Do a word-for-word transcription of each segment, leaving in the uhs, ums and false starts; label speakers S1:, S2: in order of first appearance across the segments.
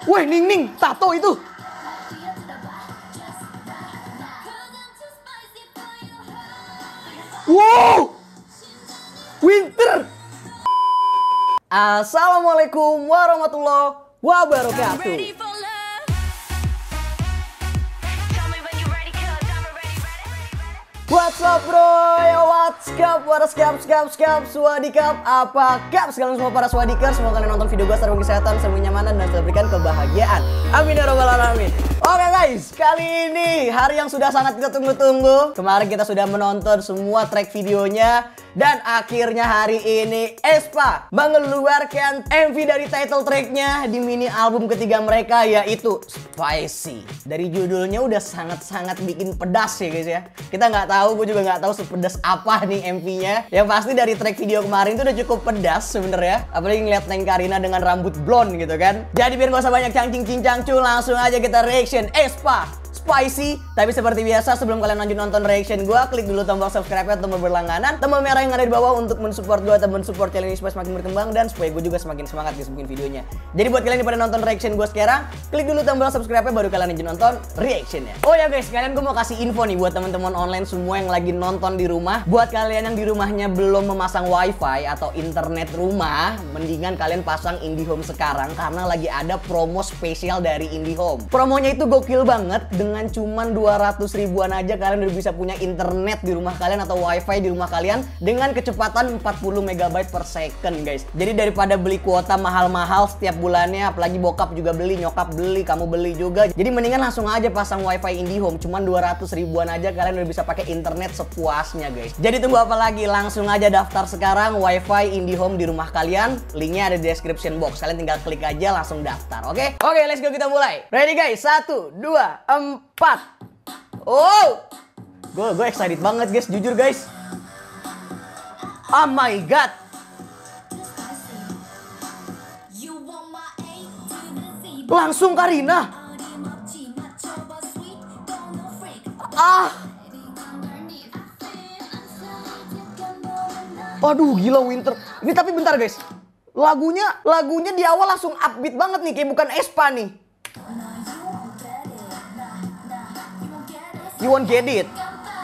S1: Weh, Ning Ning, tato itu. Wow, Winter. Assalamualaikum warahmatullahi wabarakatuh. What's up bro, ya what's up, what's up, skap, skap, swadikap. Apa kap sekalian semua para swadikers. Semoga kalian nonton video gue secara kesehatan, selalu nyamanan dan selalu berikan kebahagiaan. Amin ya robbal alamin. Oke guys, kali ini hari yang sudah sangat kita tunggu-tunggu. Kemarin kita sudah menonton semua track videonya. Dan akhirnya hari ini aespa mengeluarkan M V dari title tracknya di mini album ketiga mereka, yaitu Spicy. Dari judulnya udah sangat-sangat bikin pedas ya guys ya. Kita nggak tahu, gue juga nggak tahu sepedas apa nih M V-nya. Yang pasti dari track video kemarin itu udah cukup pedas sebenernya. Apalagi ngeliat Neng Karina dengan rambut blonde gitu kan. Jadi biar gak usah banyak cangcing-cincangcu, langsung aja kita reaction aespa Spicy. Tapi seperti biasa, sebelum kalian lanjut nonton reaction gue, klik dulu tombol subscribe atau tombol berlangganan, tombol merah yang ada di bawah untuk mensupport gue atau mensupport channel ini supaya semakin berkembang dan supaya gue juga semakin semangat guys bikin videonya. Jadi buat kalian yang pada nonton reaction gue sekarang, klik dulu tombol subscribe baru kalian lanjut nonton reactionnya. Oh ya guys, kalian gue mau kasih info nih buat teman-teman online semua yang lagi nonton di rumah. Buat kalian yang di rumahnya belum memasang wifi atau internet rumah, mendingan kalian pasang IndiHome sekarang karena lagi ada promo spesial dari IndiHome. Promonya itu gokil banget. Dengan cuman dua ratus ribuan aja kalian udah bisa punya internet di rumah kalian atau wifi di rumah kalian dengan kecepatan empat puluh megabyte per second guys. Jadi daripada beli kuota mahal-mahal setiap bulannya, apalagi bokap juga beli, nyokap beli, kamu beli juga. Jadi mendingan langsung aja pasang wifi IndiHome, cuman dua ratus ribuan aja kalian udah bisa pakai internet sepuasnya guys. Jadi tunggu apa lagi, langsung aja daftar sekarang wifi IndiHome di rumah kalian. Linknya ada di description box, kalian tinggal klik aja langsung daftar. Oke? Oke, let's go, kita mulai. Ready guys? Satu, dua, empat. Empat. Oh, gue gue excited banget guys, jujur guys. Oh my god. Langsung Karina. Ah. Aduh gila Winter. Ini tapi bentar guys. Lagunya lagunya di awal langsung upbeat banget nih, kayak bukan aespa nih. You won't get it.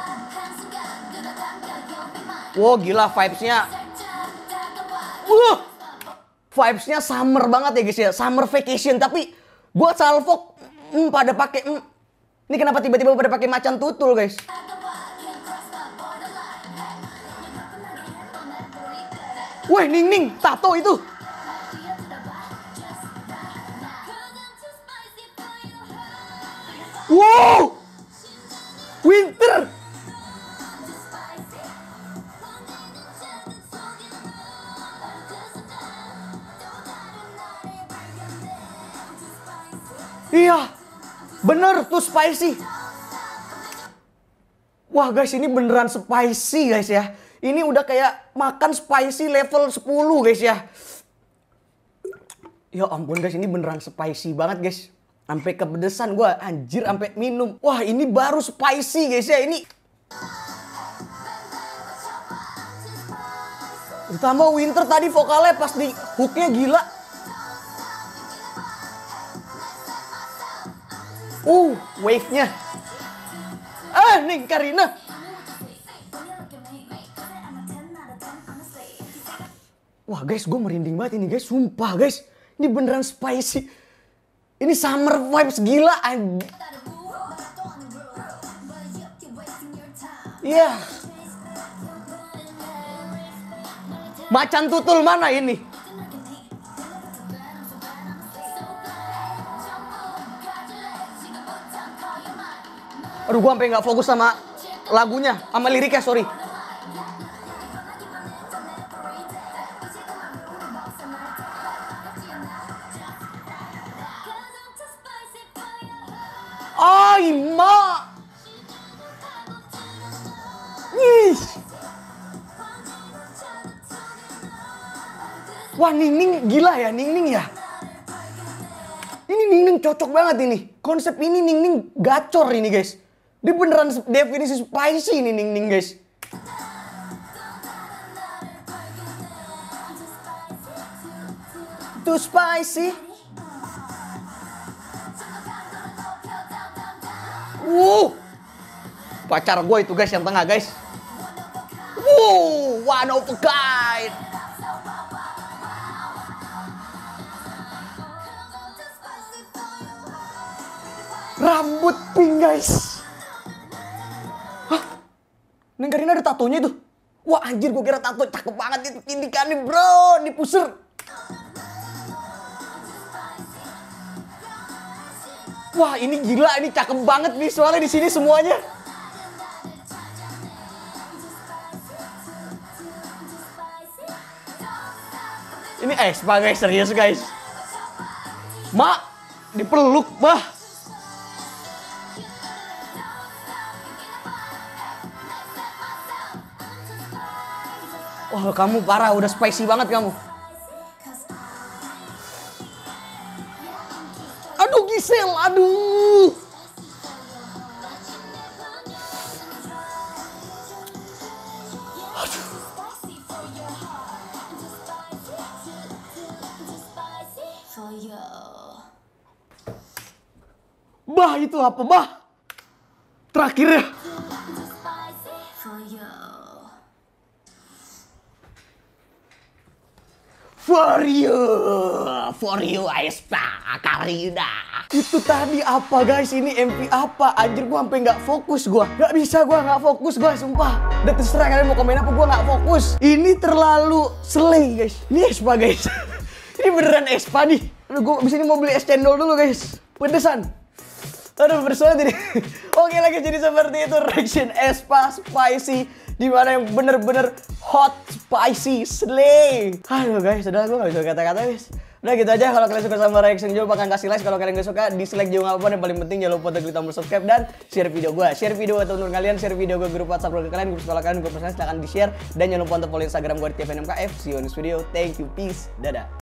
S1: Wow gila vibes-nya. Uh, vibes-nya summer banget ya guys ya. Summer vacation. Tapi buat Salfok hmm, pada pakai hmm. Ini kenapa tiba-tiba pada pakai macan tutul guys? Weh, Ning Ning, tato itu. Wow, Winter. Iya, bener tuh Spicy. Wah guys, ini beneran spicy guys ya. Ini udah kayak makan spicy level sepuluh guys ya. Ya ampun guys, ini beneran spicy banget guys. Sampai kepedesan gue, anjir, sampai minum. Wah ini baru spicy guys ya, ini. Ditambah Winter tadi vokalnya pas di hooknya gila. Uh, wave-nya. Ah, nih Karina. Wah guys, gue merinding banget ini guys, sumpah guys. Ini beneran spicy. Ini summer vibes gila. Iya. Yeah. Macan tutul mana ini? Aduh, gue sampai nggak fokus sama lagunya, sama liriknya, sorry. Ay, ma. Ih. Wah, Ning Ning gila ya, Ning Ning ya. Ini Ning Ning cocok banget ini. Konsep ini Ning Ning gacor ini guys. Dia beneran definisi spicy ini Ning Ning guys. Too spicy. Uh, pacar gue itu guys yang tengah guys. Wow, one of a kind. Rambut pink guys. Hah? Neng Karina ada tatonya itu. Wah anjir, gue kira tato, cakep banget itu tindikannya bro, di pusar. Wah ini gila, ini cakep banget visualnya di sini semuanya. Ini Aespa guys, serius guys. Mak, dipeluk bah. Wah kamu parah, udah spicy banget kamu. Aduh Gisel, aduh. Aduh. Bah itu apa bah? Terakhirnya. For you, for you Aespa Karina. Itu tadi apa guys? Ini M V apa? Anjir gua sampai nggak fokus gua. Nggak bisa gua nggak fokus gua, sumpah. Udah terserah kalian mau komen apa, gua nggak fokus. Ini terlalu slay guys. Ini Aespa guys. Ini beneran Aespa nih. Aduh, gua abis ini mau beli es cendol dulu guys. Pedesan. Aduh bersuara jadi. Oke lagi jadi seperti itu reaction Aespa spicy. Dimana yang bener-bener hot, spicy, slay. Aduh guys, udah gue gak bisa kata-kata guys. Udah gitu aja, kalau kalian suka sama reaction gue bakal kasih like. Kalau kalian gak suka, dislike juga gak apa-apa. Yang paling penting jangan lupa untuk klik tombol subscribe dan share video gue. Share video ke teman-teman kalian, share video gue grup WhatsApp ke kalian, grup sekolah kalian, grup personal, silahkan di share. Dan jangan lupa untuk follow Instagram gue di T V N M K F. See you on this video, thank you, peace, dadah.